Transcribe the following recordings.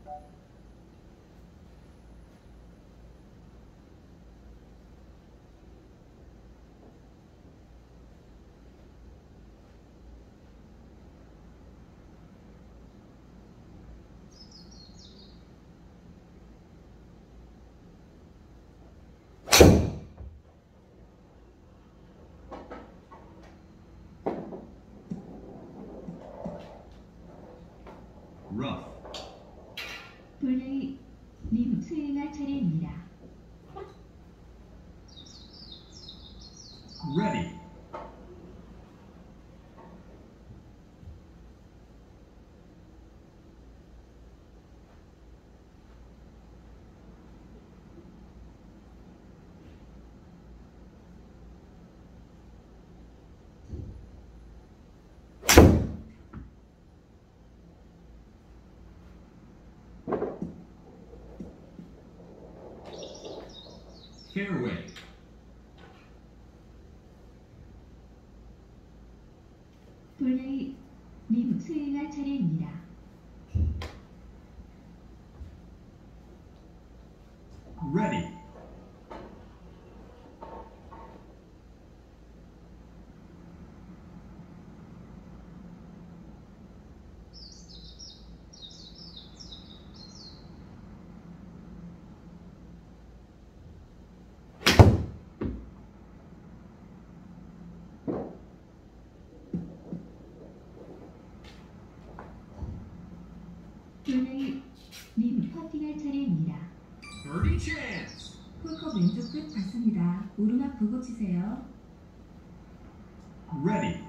rough. 돌레이 님 수행할 차례입니다. Ready. Fairway. 돌레이 님 수행할 차례입니다. Ready. 돌레이 님 퍼팅할 차례입니다. Birdie chance. 홀컵 왼쪽 끝 봤습니다. 오르막 보고 치세요. Ready.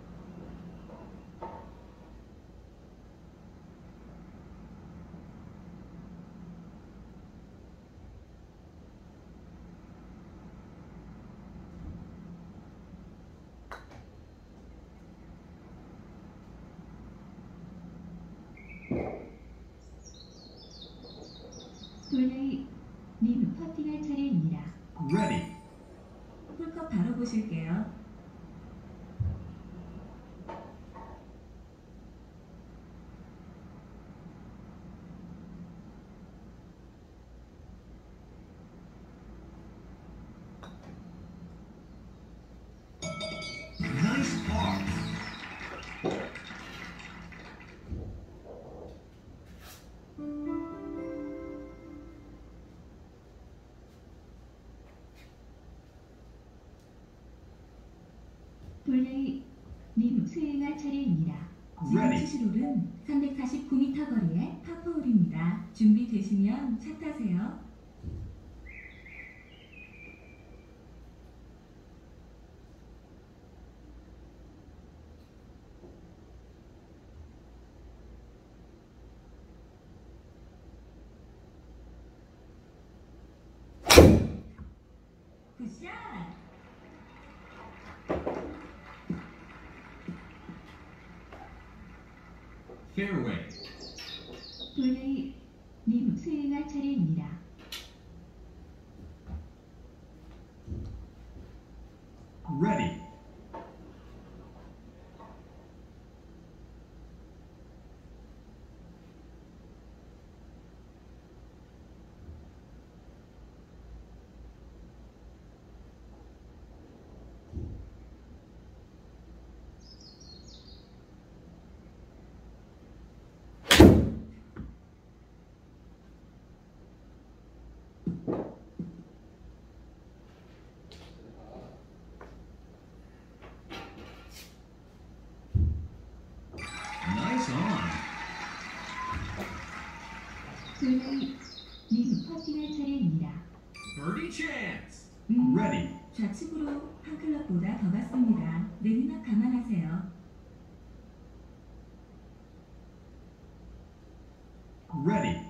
돌레이 님 퍼팅할 차례입니다. Ready. 홀컵 바로 보실게요. Nice par. 돌레이 님 수행할 차례입니다. 지금 Ready. 치실 홀은 349m 거리의 파포홀입니다. 준비되시면 차 타세요. 굿샷! Fairway. 돌레이 님 수행할 차례입니다. Ready. Nice on. 돌레이 님 퍼팅할 차례입니다. Birdie chance. 음, Ready. 좌측으로 한 클럽보다 더 갔습니다. 내리막 감안하세요. Ready.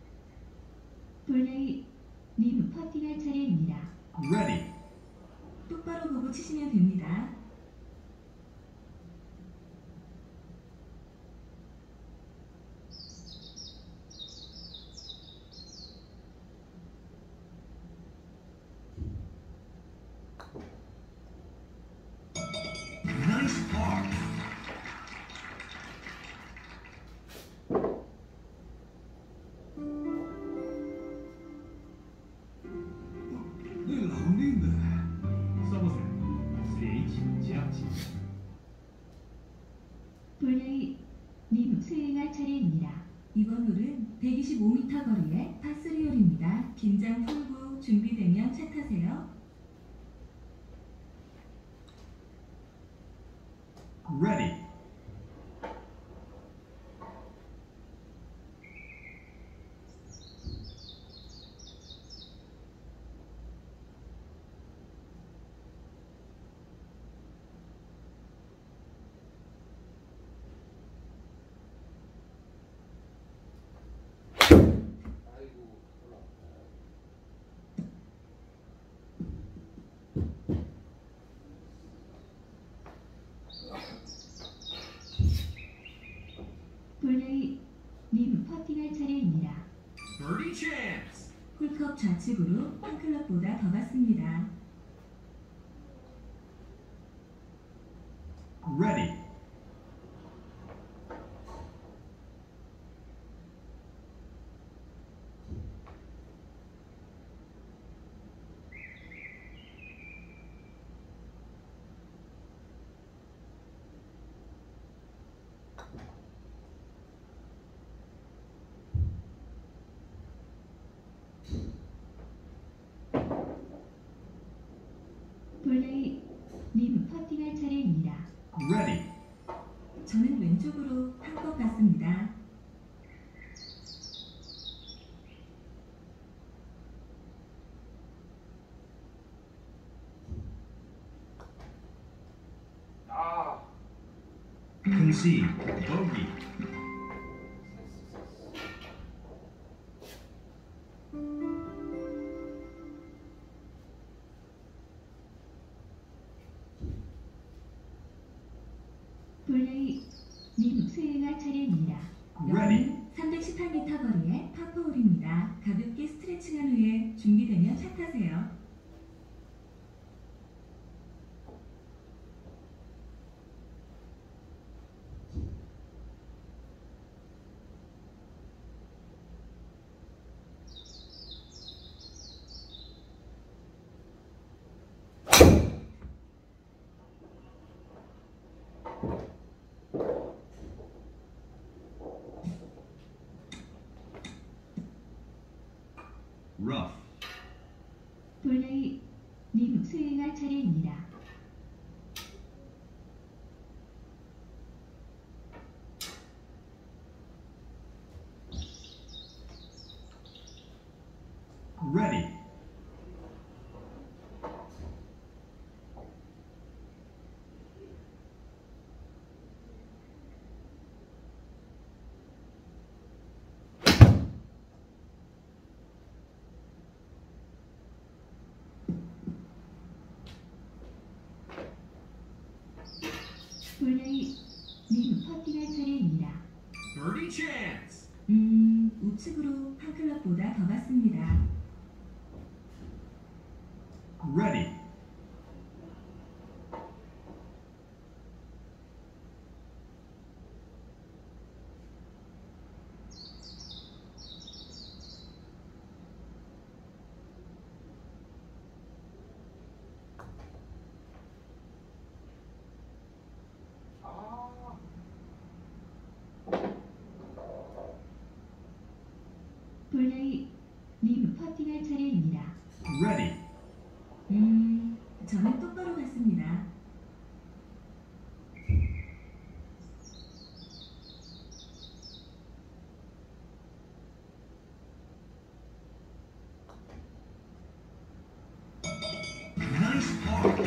돌레이 님 퍼팅할 차례입니다. Ready. 치시면 됩니다. Nice par. 나옵니다. 써보세요. 스테이지 제압지. 플레이. 님 수행할 차례입니다. 이번 홀은 125m 거리의 파3홀입니다. 긴장 풀고 준비되면 차 타세요. Ready. 플레이. 님 퍼팅할 차례입니다. Birdie chance. 홀컵 좌측으로 한 클럽보다 더 갔습니다. Ready. 플레이. 님 퍼팅할 차례입니다. Ready. 저는 왼쪽으로 한 컵 갔습니다. Concede. Bogey. 플레이. 님 수행할 차례입니다. Ready. 여기는 318m 거리의 파4홀입니다. 가볍게 스트레칭한 후에 준비되면 차 타세요. Rough. 플레이. 님 수행할 차례입니다. Ready. 플레이. 님 퍼팅할 차례입니다. Birdie chance. 우측으로 한 클럽보다 더 갔습니다. Ready. 플레이. 님 퍼팅할 차례입니다. Ready. 저는 똑바로 갔습니다. Nice par.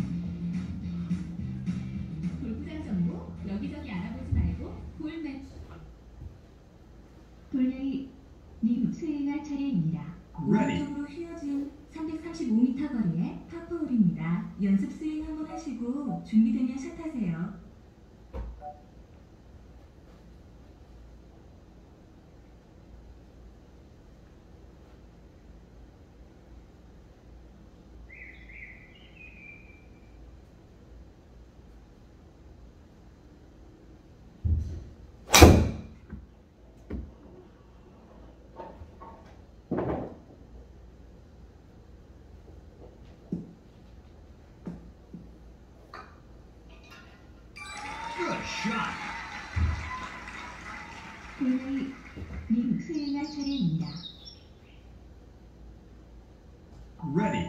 골프장 정보 여기저기 알아보지 말고 골 매치. 준비되면 샷하세요. Good shot. 볼라이 님 수행할 차례입니다. Ready.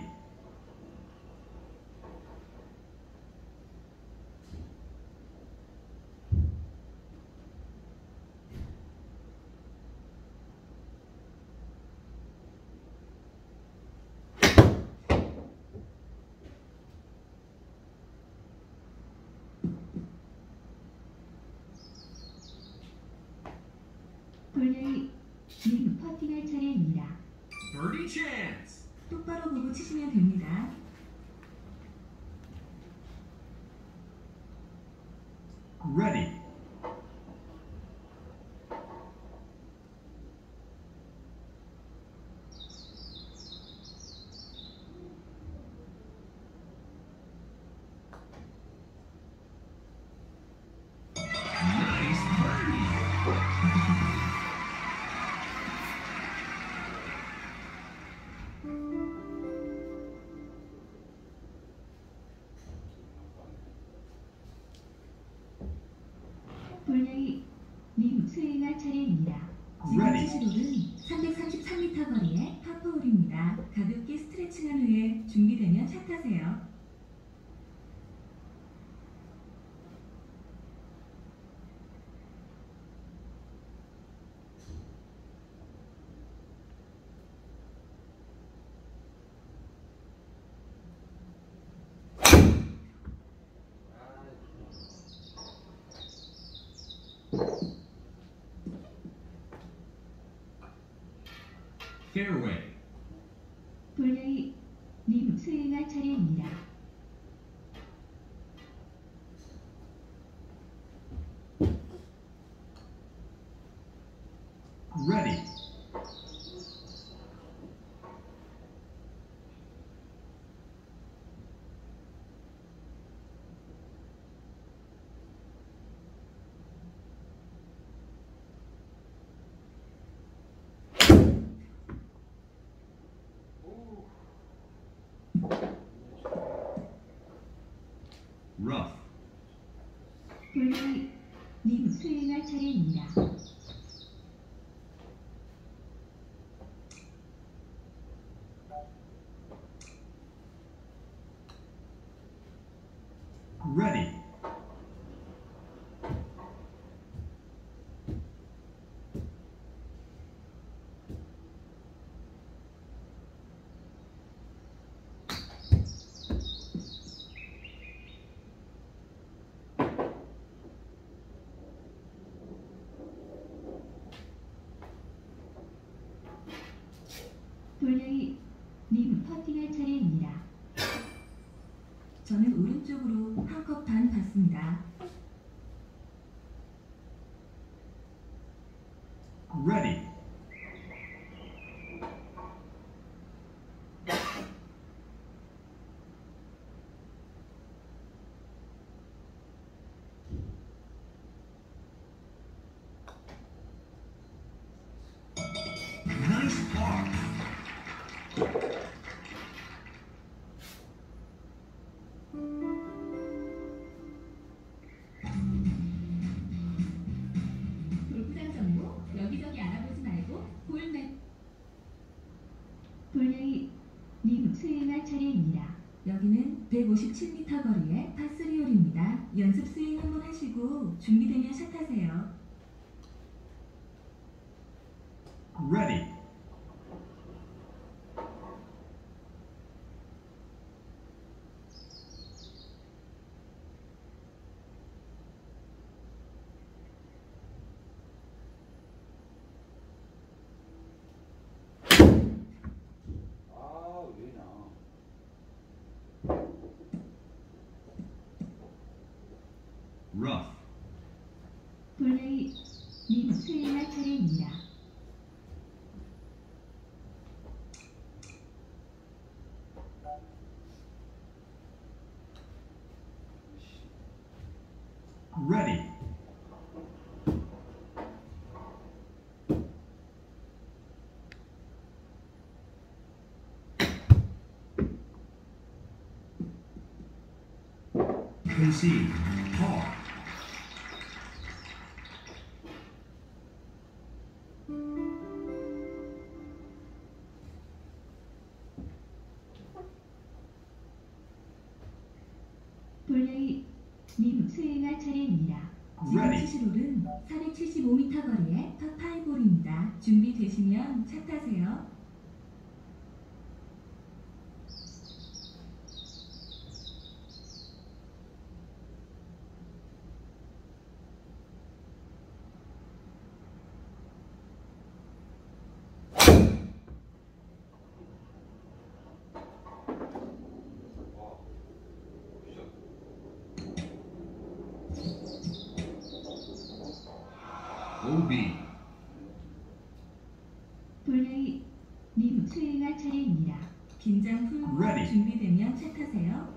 볼라이 님 퍼팅할 차례입니다. Birdie chance. 똑바로 보고 치시면 됩니다. Ready. Nice birdie. 볼라이 님 수행할 차례입니다. 지금 Ready. 치실 홀은 333m 거리의 파포홀입니다. 가볍게 스트레칭한 후에 준비되면 샷하세요. Fairway. 볼라이 님 수행할 차례입니다. Ready. Rough. 볼라이 님 수행할 차례입니다. Ready. 볼라이 님 퍼팅할 차례입니다. 저는 오른쪽으로 한 컵 반 받습니다. Ready. Nice par. 골프장 정보 여기저기 알아보지 말고 볼넷. 볼라이 님 수행할 차례입니다. 여기는 157m 거리의 파3홀입니다. 연습 스윙 한번 하시고 준비되면 샷하세요. Ready. 블레이 님 수행할 차례입니다. Ready. Concede. Par. 블레이 님 수행할 차례입니다. 지금 Ready. 치실 홀은 475m 거리의 터5홀입니다. 준비되시면 차 타세요. OB. 블레이 님 수행할 차례입니다. 긴장 풀고 Ready. 준비되면 차 타세요.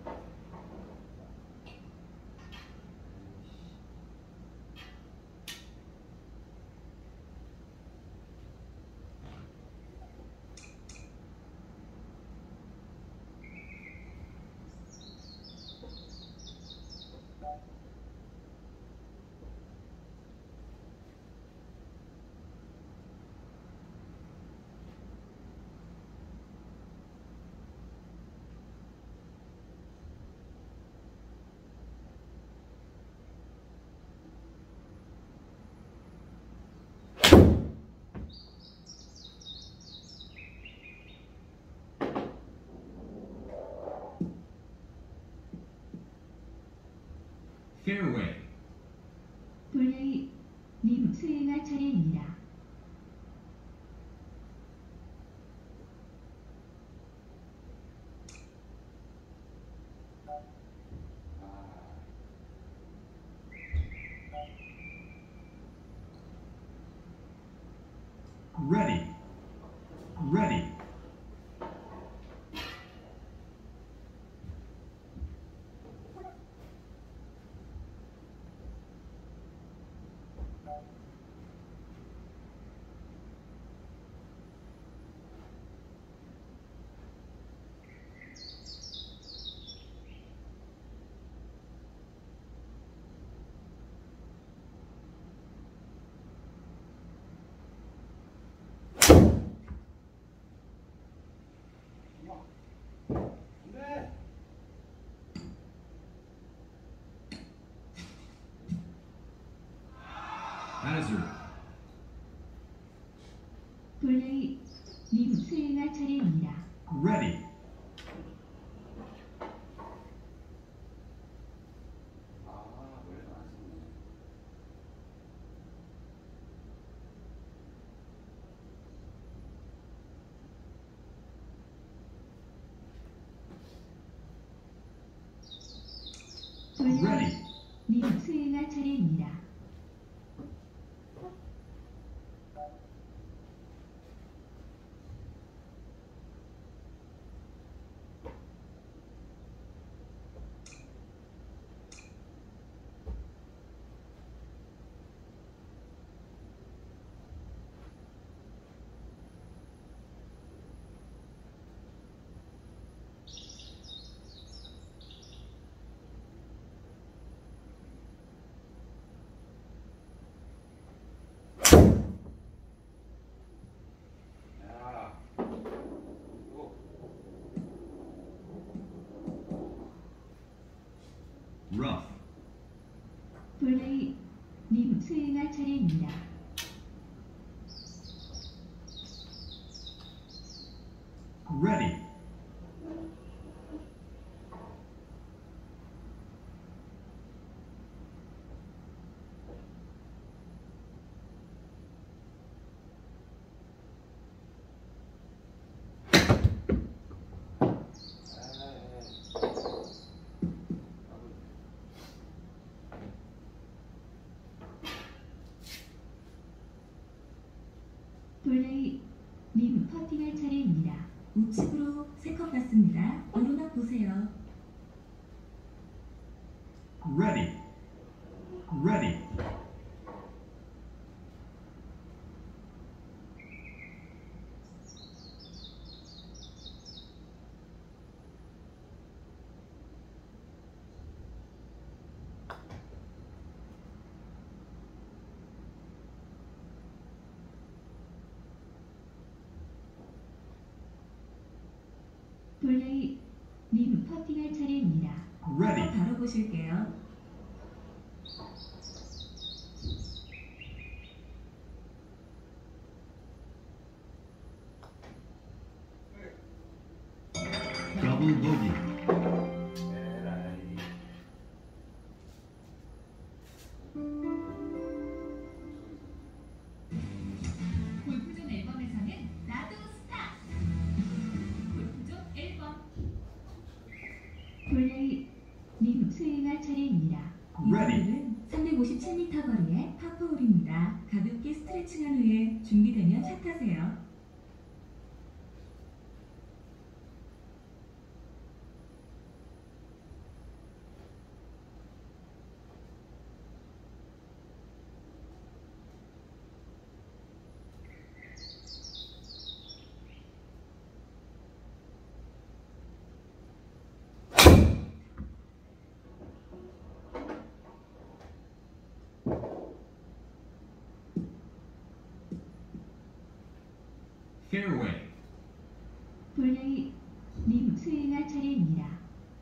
Fairway. 블레이 님 수행할 차례입니다. Ready. Ready. Hazard. 블레이 님 수행할 차례입니다. Ready. 블레이 Ready. 님 수행할 차례입니다. Rough. 블레이 님 수행할 차례입니다. Ready. 돌레이 님 퍼팅할 차례입니다. 우측으로 3컵 받습니다. 오르막 보세요. Ready. Ready. 돌레이 님 퍼팅할 차례입니다. Ready. 바로 보실게요. Double bogey. 골프존 앨범에서는 나도 스타! 골프존 앨범. 돌레이 님 스윙할 차례입니다. Ready. 이번은 357m 거리의 파포홀입니다. 가볍게 스트레칭한 후에 준비되면 샷 하세요. Fairway. 돌레이 님 스윙할 차례입니다.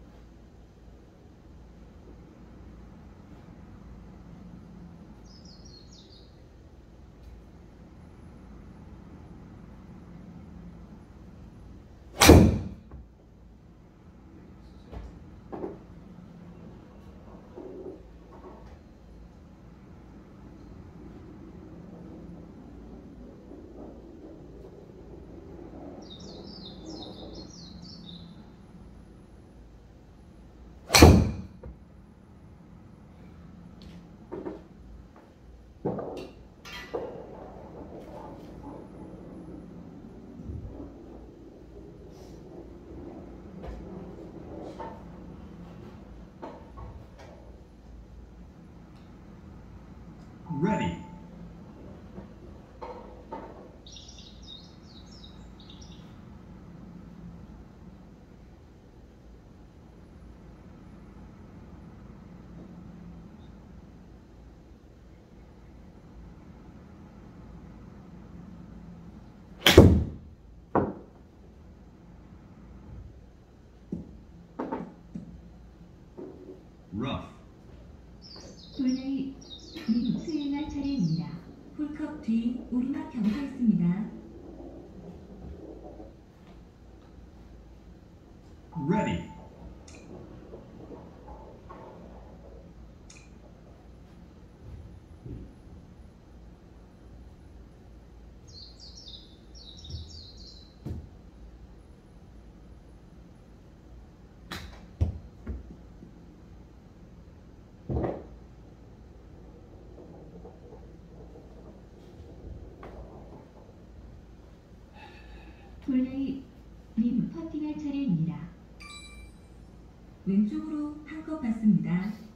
Ready. Rough. 돌레이 님 스윙할 차례입니다. 홀컵 뒤 오르막 경사 있습니다. Ready. 돌레이 님 퍼팅할 차례입니다. 왼쪽으로 1컵 받습니다.